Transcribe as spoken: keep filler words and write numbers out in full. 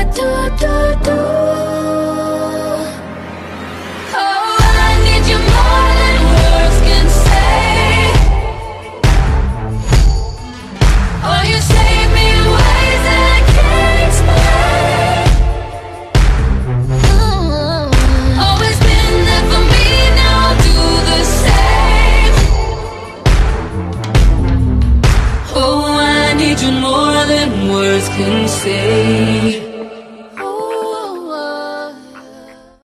do, do, do. Oh, I need you more than words can say. Oh, you save me in ways that I can't explain. Mm-hmm. Always been there for me, now I'll do the same. Oh, I need you more than words can say.